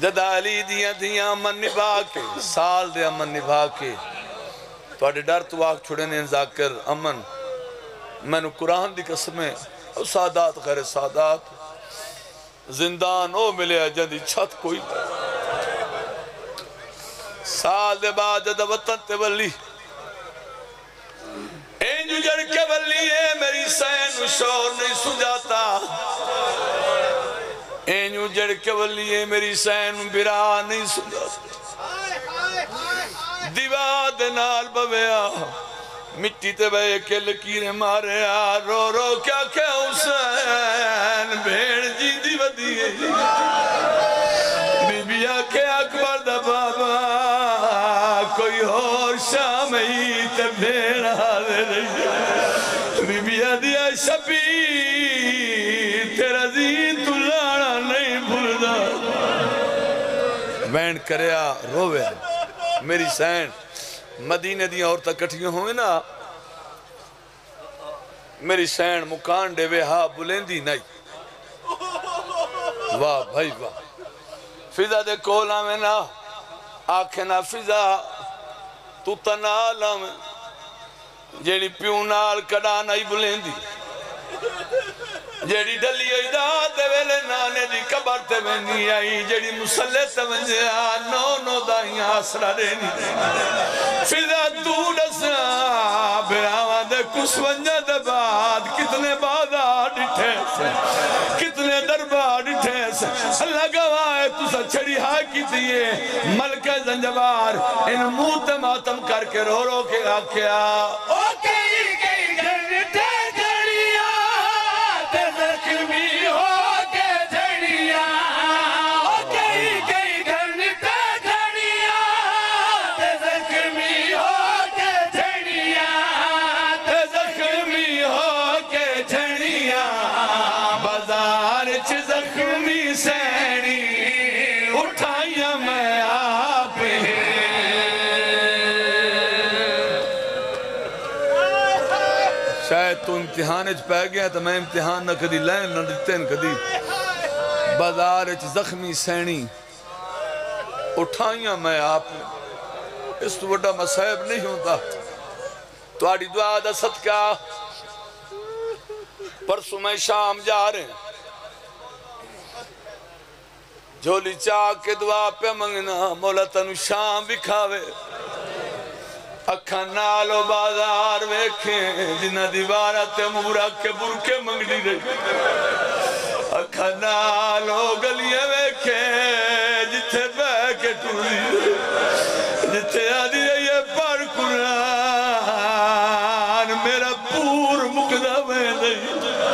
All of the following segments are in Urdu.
جدا علی دیاں دیاں امن نبھا کے سال دے امن نبھا کے تو ڈر تو آگ چھوڑے نے ذاکر امن میں نے قرآن دی قسمیں سادات غیر سادات زندان او ملے جدی چھت کوئی سال دے بعد جدہ وطن تے ولی اینجو جڑ کے ولی ہے میری سین شور نہیں سجاتا اینجو جڑ کے ولی ہے میری سین برا نہیں سجاتا دیواد نال بویا مٹی تے بے کے لکیرے مارے رو رو کیا کہ حسین بھیڑ جی دی ودی گئی بی بی آکے اکبر دا بابا کوئی اور شام ہی تے بھیڑ آدھے رہی بی بی آدھیا شبیر تیرا زین تو لانا نہیں بھولدا بینڈ کریا روے میری سین مدینے دی عورتیں کٹھیوں ہوئے نا میری سین مکان دے وے ہاں بلندی نہیں واہ بھائی واہ فضا دے کولا میں نا آنکھیں نا فضا تو تنالا میں جیڑی پیونال کڑا نہیں بلندی جیڑی ڈلی ایداد دے ویلے نانے دی کبر تے میں نہیں آئی جیڑی مسلح تے میں نو نو دائیاں آسرہ رہنی فضا تو ڈسنا براوان دے کس ونجہ دے بعد کتنے بازار ڈٹھے سے کتنے دربار ڈٹھے سے اللہ گواہ تو سا چھڑی ہاں کی دیئے ملکہ زنجبار ان موت ماتم کر کے رو رو کے آکھیا اوکے گئی گھرٹے گھڑیاں تے زخمی ہو کے جھڑیاں اوکے گئی گھرٹے گھڑیاں تے زخمی ہو کے جھڑیاں تے زخمی ہو کے جھڑیاں بازار چھ زخمی سینی اٹھائیاں میں آپ شاید تو امتحان اچھ پہ گیا تو میں امتحان نہ کدی لین نہ دیتین کدی بازار اچھ زخمی سینی اٹھائیاں میں آپ اس تو بڑا مسائب نہیں ہوتا تو آڑی دعا دا صدقہ پرسوں میں شام جا رہے ہیں جھولی چاہ کے دعا پہ منگنا مولا تنو شام بکھاوے اکھا نالو بازار ویکھیں جنہ دیوارہ تے مورا کے برکے منگنی رہی اکھا نالو گلیے ویکھیں جتھے بے کے ٹولی جتھے آدھی یہ پر قرآن میرا پور مقدہ میں نہیں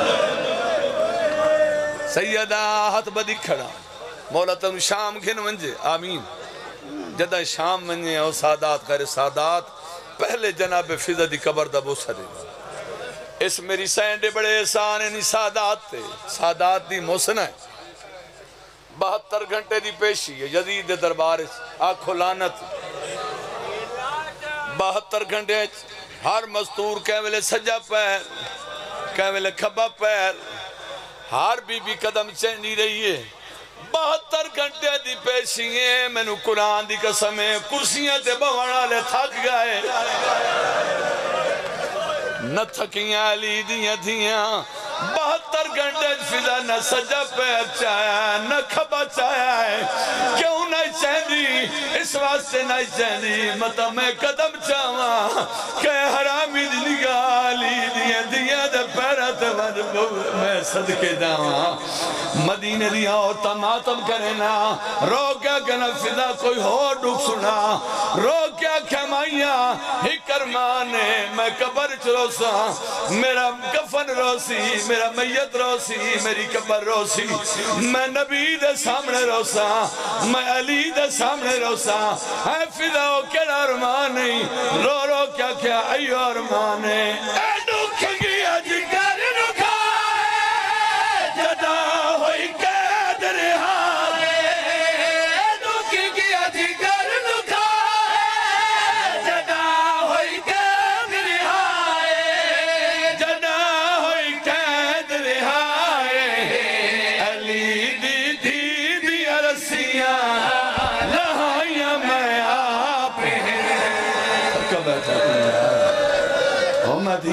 سیدہ ہاتھ بدی کھڑا مولا تنو شام گھن منجے آمین جدہ شام منجے او سادات غیر سادات پہلے جناب فضا دی قبر دا بوسرے اس میری سینڈے بڑے احسان انہی سادات تھے سادات دی موسنہ ہے 72 گھنٹے دی پیشی ہے یزید دربار آنکھو لانت 72 گھنٹے ہر مستور کہوے سجا پیر کہوے کھبا پیر ہر بی بی قدم چینی رہی ہے 72 گھنٹے دی پیشیئے میں نو قرآن دی قسمیں کرسیاں تے بوانا لے تھک گئے نہ تھکیاں علی دیاں دیاں 72 گھنٹے فضا نہ سجا پیر چاہیا نہ کھبا چاہیا ہے کیوں نہیں چاہدی اس واسطے نہیں چاہدی مطا میں قدم چاہوا کہ حرامی دی نگاہ علی دیاں دیاں دے پیرات میں صدقے جاوا مدینہ دیا اور تماتم کرنا رو کیا کہنا فضا کوئی ہو ڈک سنا رو کیا کھمائیاں ہی کرمانے میں قبر چروسا میرا کفن روسی میرا میت روسی میری قبر روسی میں نبی دے سامنے روسا میں علی دے سامنے روسا اے فضا کیا ارمان نہیں رو رو کیا کیا ایو ارمان ہے اے دکھ گیا جگر نکھائے جدا ہوئی قید رہائے دکھ گیا جگر نکھائے جدا ہوئی قید رہائے جدا ہوئی قید رہائے علی دی دی دی رسیاں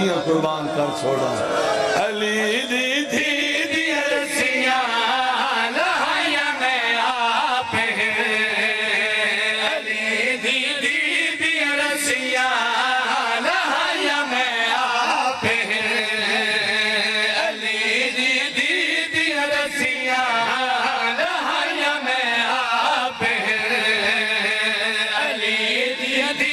دھیاں قربان کر چھوڑا علی دی دھی دی رسیاں لہائیاں میں آپ ہیں علی دی دی رسیاں لہائیاں میں آپ ہیں علی دی رسیاں لہائیاں میں آپ ہیں علی دی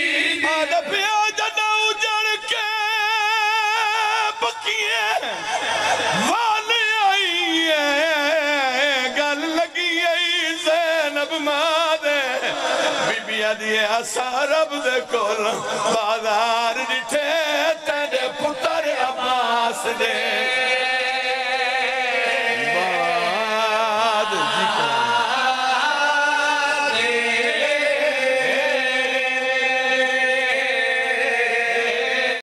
رب دے کول بازار ڈٹھے تیرے پتر عباس دے